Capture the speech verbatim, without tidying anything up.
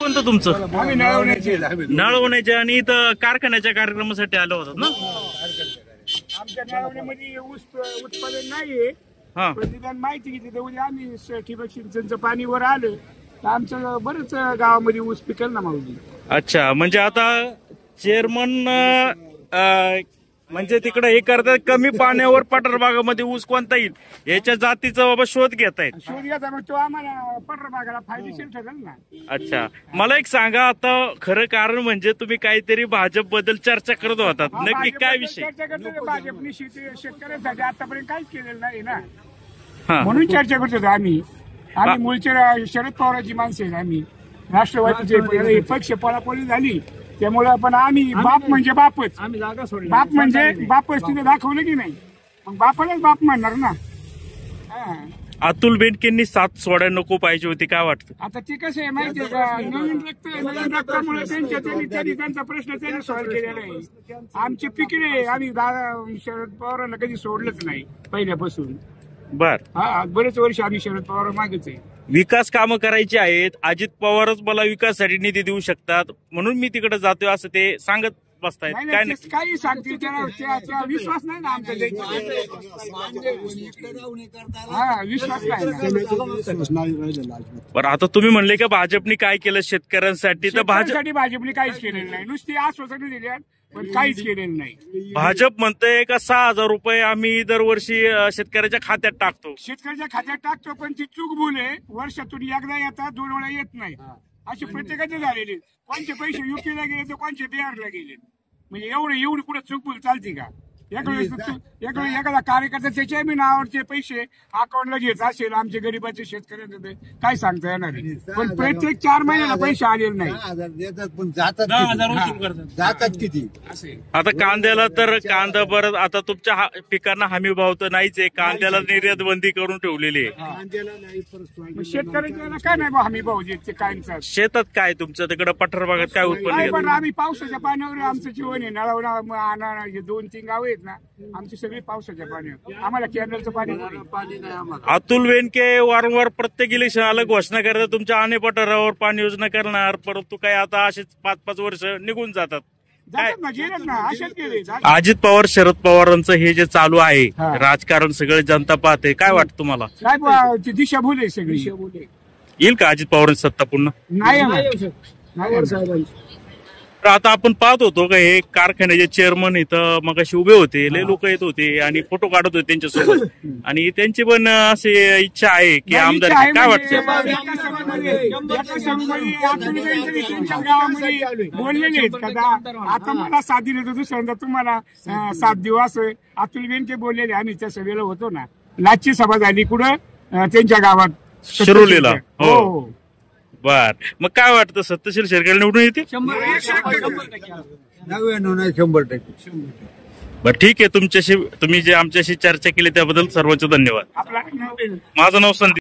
कोणतं तुमचं? आम्ही नळवण्याचे नळवण्याचे आणि इथं कारखान्याच्या कार्यक्रमासाठी आलो होतात ना? आमच्या नळवण्यामध्ये ऊस उत्पादन नाहीये, हा पण निदान माहिती घेतली तर उद्या आम्ही ठिबक सिंचनचं पाणी वर आलं तर आमचं बरंच गावामध्ये ऊस पिकेल ना माऊली. अच्छा, म्हणजे आता चेअरमन म्हणजे तिकडे हे करतात कमी पाण्यावर पठार भागामध्ये ऊस कोणता येईल याच्या जातीचा बाबा शोध घेत आहेत. शोध घ्यायचा मग तो आम्हाला पठार भागाला फायदेशीर ठरेल ना. अच्छा, मला एक सांगा, आता खरं कारण म्हणजे तुम्ही काहीतरी भाजप बद्दल चर्चा करत होतात, नक्की काय विषय? चर्चा करतो भाजपने शेती शेतकऱ्यांसाठी आतापर्यंत काहीच केलेलं नाही ना, हा म्हणून चर्चा करत होतो आम्ही. आम्ही मूळचे शरद पवारांची माणसं आहेत, आम्ही राष्ट्रवादीचे पक्ष पळापळी झाली त्यामुळे पण आम्ही बाप म्हणजे बापच, आम्ही जागा सोडली. बाप म्हणजे बापच तिथे दाखवलं की नाही, मग बापालाच बाप म्हणणार ना. अतुल बेनकेंनी सात सोड्या नको पाहिजे होती, काय वाटतं? आता ते कसं आहे माहितीये का, नवीन रक्त नवीन रक्तामुळे त्यांच्या त्यांनी त्यांनी त्यांचा प्रश्न त्यांनी सॉल्व्ह केलेला आहे. आमचे पिकले आम्ही शरद पवारांना कधी सोडलंच नाही पहिल्यापासून. बर, हा बरेच वर्ष आम्ही शरद पवार मागेच आहे. विकास कामं करायची आहेत, अजित पवारच मला विकासासाठी निधी देऊ शकतात म्हणून मी तिकडे जातोय असं ते सांगत बसतायत. काय नाही, काही सांगतील त्याला विश्वास नाही ना आमचा. हा विश्वास नाही. बरं, आता तुम्ही म्हणले का भाजपने काय केलं शेतकऱ्यांसाठी, तर भाजप भाजपने काहीच केलेलं नाही, नुसती आश्वासनं दिली पण काहीच केलेलं नाही. भाजप म्हणतंय का सहा हजार रुपये आम्ही दरवर्षी शेतकऱ्याच्या खात्यात टाकतो. शेतकऱ्याच्या खात्यात टाकतो पण ती चूक भूल आहे, वर्षातून एकदा येतात दोन वेळा येत नाही असे प्रत्येकाचे झालेले. कोणते पैसे युपीला गेले तर कोणते बिहारला गेले, म्हणजे एवढे एवढी कुठे चूक भूल चालते का? एखादा एखादा कार्यकर्ता त्याच्या बी नावावरचे पैसे अकाउंटला घेत असेल आमचे गरीबाचे शेतकऱ्यांचे काय सांगता येणार आहे. पण प्रत्येक चार महिन्याला पैसे आलेले नाही, जातात किती. आता कांद्याला तर कांदा बरं, आता तुमच्या पिकांना हमी भाव तर नाहीच आहे, कांद्याला निर्यात बंदी करून ठेवलेली आहे. शेतकऱ्यांना काय नाही भाव हमी भाव देते कायमचा. शेतात काय तुमचं तिकडे पठार भागात काय उत्पन्न? पण आम्ही पावसाच्या पाण्यावर आमचं जीवन आहे. नळावणा दोन तीन गाव आहेत ना आमची सगळी पावसाच्या पाण्यावर, आम्हाला कॅनलचं पाणी पाणी नाही आम्हाला. अतुल बेनके वारंवार प्रत्येक इलेक्शन आलं घोषणा करतात तुमच्या अने पठारावर पाणी योजना करणार, परंतु काय आता असेच पाच पाच वर्ष निघून जातात. अजित पवार शरद पवारांचं हे जे चालू आहे राजकारण सगळे जनता पाहते, काय वाटतं तुम्हाला? काय दिशाभूल आहे सगळी. येईल का अजित पवारांची सत्ता पुन्हा? नाही. तर आता आपण पाहत होतो का हे कारखान्याचे चेअरमन इथं मग अशी उभे होते, लय लोक येत होते आणि फोटो काढत होते त्यांच्यासोबत, आणि त्यांची पण अशी इच्छा आहे की आमदार. काय वाटतं? बोललेले आता मला साथ दिली तर दुसऱ्यांदा तुम्हाला सात दिवस अतुल बेनके बोललेले. आम्ही त्या सभेला होतो ना, लाचची सभा झाली कुठं त्यांच्या गावात शिरोलीला. हो बर, मग काय वाटतं सत्यशील शेरकर निवडून येते? नव्याण्णव नाही शंभर टक्के. बर ठीक आहे, तुमच्याशी तुम्ही जे आमच्याशी चर्चा केली त्याबद्दल सर्वांचे धन्यवाद. आपला माझं नाव संदीप.